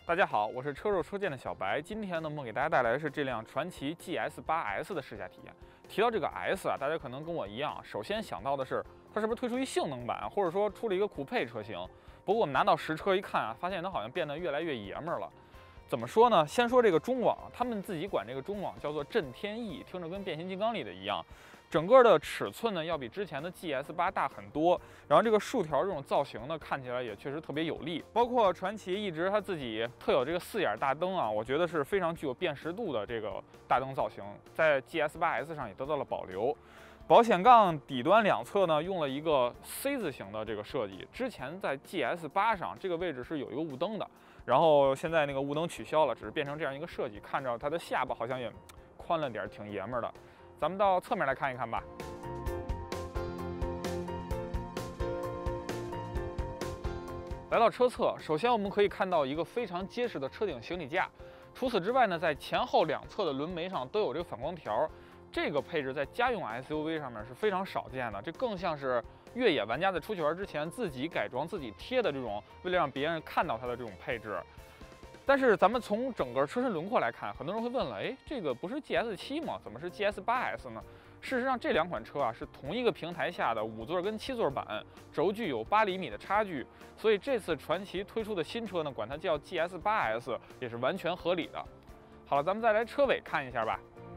大家好，我是车肉车见的小白。今天呢，我们给大家带来的是这辆传祺 GS8S 的试驾体验。提到这个 S 啊，大家可能跟我一样，首先想到的是它是不是推出一性能版，或者说出了一个酷配车型。不过我们拿到实车一看啊，发现它好像变得越来越爷们儿了。怎么说呢？先说这个中网，他们自己管这个中网叫做震天翼，听着跟变形金刚里的一样。整个的尺寸呢要比之前的 GS8大很多，然后这个竖条这种造型呢看起来也确实特别有力。包括传祺一直它自己特有这个4眼大灯啊，我觉得是非常具有辨识度的这个大灯造型，在 GS8S 上也得到了保留。保险杠底端两侧呢用了一个 C 字形的这个设计，之前在 GS8上这个位置是有一个雾灯的，然后现在那个雾灯取消了，只是变成这样一个设计，看着它的下巴好像也宽了点，挺爷们儿的。咱们到侧面来看一看吧。来到车侧，首先我们可以看到一个非常结实的车顶行李架。除此之外呢，在前后两侧的轮眉上都有这个反光条。这个配置在家用 SUV 上面是非常少见的，这更像是越野玩家在出去玩之前自己改装、自己贴的这种，为了让别人看到它的这种配置。但是咱们从整个车身轮廓来看，很多人会问了，哎，这个不是 GS7 吗？怎么是 GS8S 呢？事实上，这两款车啊是同一个平台下的5座跟7座版，轴距有8厘米的差距，所以这次传祺推出的新车呢，管它叫 GS8S 也是完全合理的。好了，咱们再来车尾看一下吧。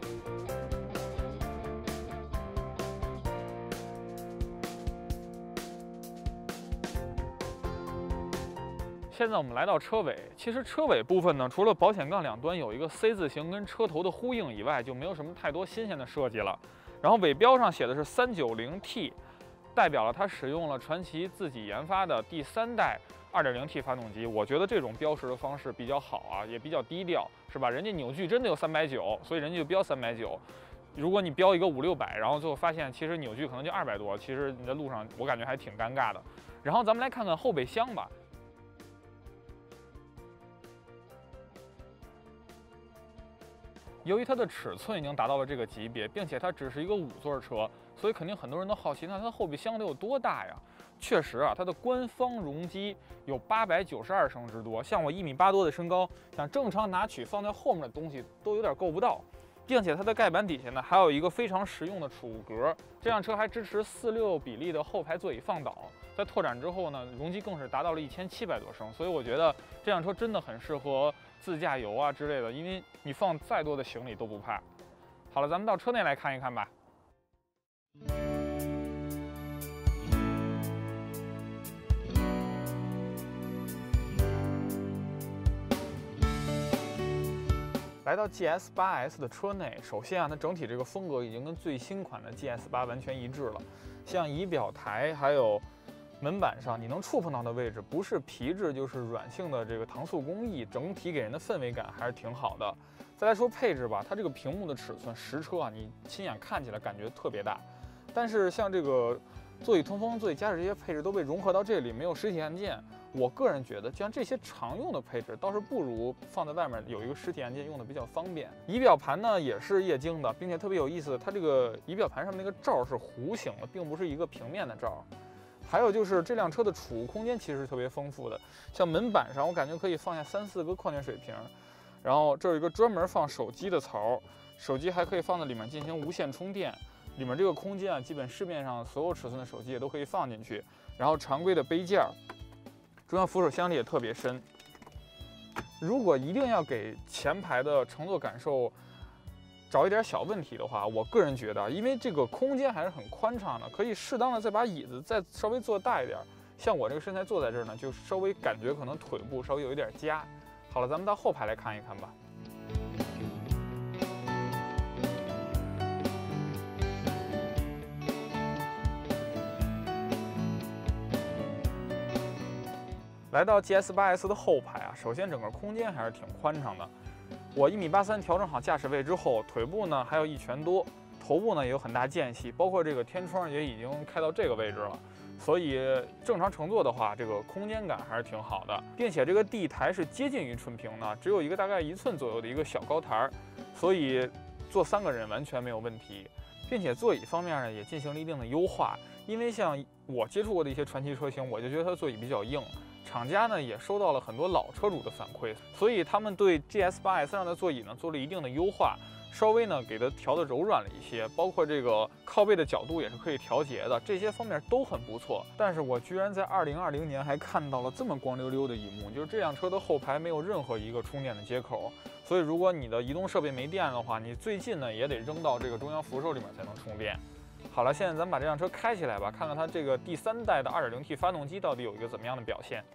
现在我们来到车尾，其实车尾部分呢，除了保险杠两端有一个 C 字形跟车头的呼应以外，就没有什么太多新鲜的设计了。然后尾标上写的是 390T， 代表了它使用了传祺自己研发的第3代 2.0T 发动机。我觉得这种标识的方式比较好啊，也比较低调，是吧？人家扭矩真的有390，所以人家就标390。如果你标一个500、600，然后最后发现其实扭矩可能就200多，其实你在路上我感觉还挺尴尬的。然后咱们来看看后备箱吧。由于它的尺寸已经达到了这个级别，并且它只是一个5座车，所以肯定很多人都好奇，那它的后备箱得有多大呀？确实啊，它的官方容积有892升之多，像我1.8米多的身高，想正常拿取放在后面的东西都有点够不到。并且它的盖板底下呢，还有一个非常实用的储物格。这辆车还支持4:6比例的后排座椅放倒，在拓展之后呢，容积更是达到了1700多升，所以我觉得这辆车真的很适合自驾游啊之类的，因为你放再多的行李都不怕。好了，咱们到车内来看一看吧。来到 GS8S 的车内，首先啊，它整体这个风格已经跟最新款的 GS8完全一致了。像仪表台还有门板上，你能触碰到的位置不是皮质就是软性的这个搪塑工艺，整体给人的氛围感还是挺好的。再来说配置吧，它这个屏幕的尺寸，实车啊，你亲眼看起来感觉特别大，但是像这个座椅通风、座椅加热这些配置都被融合到这里，没有实体按键。我个人觉得，像这些常用的配置，倒是不如放在外面有一个实体按键用的比较方便。仪表盘呢也是液晶的，并且特别有意思，它这个仪表盘上面那个罩是弧形的，并不是一个平面的罩。还有就是这辆车的储物空间其实是特别丰富的，像门板上我感觉可以放下3、4个矿泉水瓶，然后这有一个专门放手机的槽，手机还可以放在里面进行无线充电。里面这个空间啊，基本市面上所有尺寸的手机也都可以放进去。然后常规的杯架。中央扶手箱里也特别深。如果一定要给前排的乘坐感受找一点小问题的话，我个人觉得，因为这个空间还是很宽敞的，可以适当的再把椅子再稍微做大一点。像我这个身材坐在这儿呢，就稍微感觉可能腿部稍微有一点夹。好了，咱们到后排来看一看吧。来到 GS8S 的后排啊，首先整个空间还是挺宽敞的。我1.83米调整好驾驶位之后，腿部呢还有1拳多，头部呢也有很大间隙，包括这个天窗也已经开到这个位置了。所以正常乘坐的话，这个空间感还是挺好的，并且这个地台是接近于纯平的，只有一个大概1寸左右的一个小高台，所以坐3个人完全没有问题。并且座椅方面呢也进行了一定的优化，因为像我接触过的一些传祺车型，我就觉得它座椅比较硬。 厂家呢也收到了很多老车主的反馈，所以他们对 GS8S 上的座椅呢做了一定的优化，稍微呢给它调的柔软了一些，包括这个靠背的角度也是可以调节的，这些方面都很不错。但是我居然在2020年还看到了这么光溜溜的一幕，就是这辆车的后排没有任何一个充电的接口，所以如果你的移动设备没电的话，你最近呢也得扔到这个中央扶手里面才能充电。好了，现在咱们把这辆车开起来吧，看看它这个第3代的 2.0T 发动机到底有一个怎么样的表现。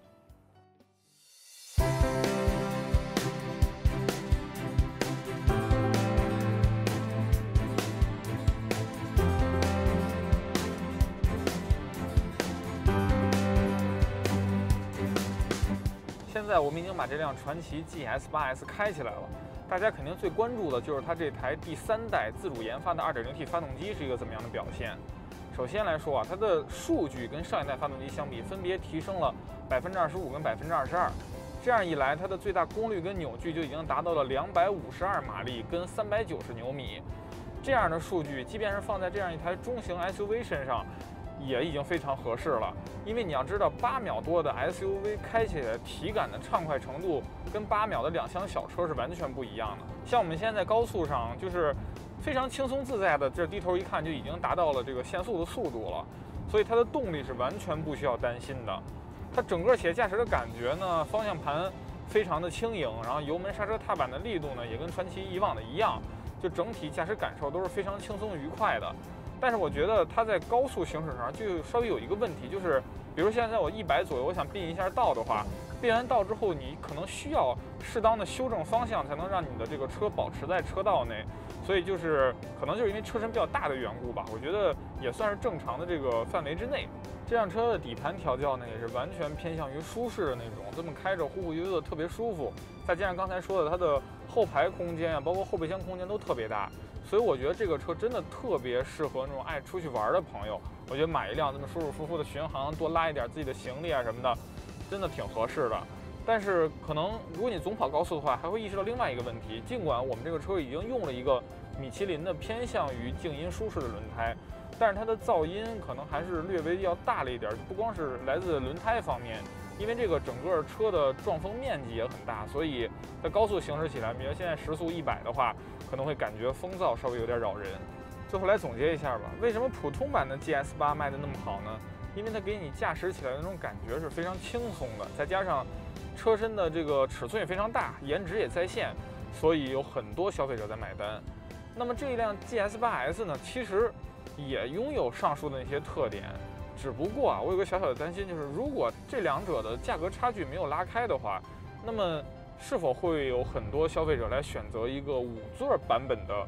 现在我们已经把这辆传祺 GS8S 开起来了，大家肯定最关注的就是它这台第3代自主研发的 2.0T 发动机是一个怎么样的表现。首先来说啊，它的数据跟上一代发动机相比，分别提升了25%跟22%，这样一来，它的最大功率跟扭矩就已经达到了252马力跟390牛米。这样的数据，即便是放在这样一台中型 SUV 身上，也已经非常合适了。因为你要知道，8秒多的 SUV 开起来体感的畅快程度，跟8秒的2厢小车是完全不一样的。像我们现在在高速上，就是非常轻松自在的，这低头一看就已经达到了这个限速的速度了，所以它的动力是完全不需要担心的。它整个企业驾驶的感觉呢，方向盘非常的轻盈，然后油门刹车踏板的力度呢，也跟传祺以往的一样，就整体驾驶感受都是非常轻松愉快的。但是我觉得它在高速行驶上就稍微有一个问题，就是比如现在我100左右，我想并一下道的话，并完道之后，你可能需要适当的修正方向，才能让你的这个车保持在车道内。所以就是可能就是因为车身比较大的缘故吧，我觉得也算是正常的这个范围之内。这辆车的底盘调教呢，也是完全偏向于舒适的那种，这么开着忽忽悠悠的特别舒服。再加上刚才说的，它的后排空间啊，包括后备箱空间都特别大，所以我觉得这个车真的特别适合那种爱出去玩的朋友。我觉得买一辆这么舒舒服服的巡航，多拉一点自己的行李啊什么的，真的挺合适的。但是可能如果你总跑高速的话，还会意识到另外一个问题，尽管我们这个车已经用了一个米其林的偏向于静音舒适的轮胎，但是它的噪音可能还是略微要大了一点，不光是来自轮胎方面，因为这个整个车的撞风面积也很大，所以在高速行驶起来，比如现在时速100的话，可能会感觉风噪稍微有点扰人。最后来总结一下吧，为什么普通版的 GS8 卖的那么好呢？因为它给你驾驶起来的那种感觉是非常轻松的，再加上车身的这个尺寸也非常大，颜值也在线，所以有很多消费者在买单。那么这一辆 GS8S 呢，其实也拥有上述的那些特点，只不过啊，我有个小小的担心，就是如果这两者的价格差距没有拉开的话，那么是否会有很多消费者来选择一个5座版本的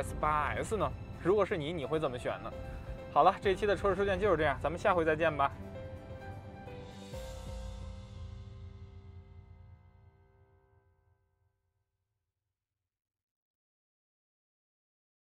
GS8S 呢？如果是你，你会怎么选呢？好了，这期的车市车见就是这样，咱们下回再见吧。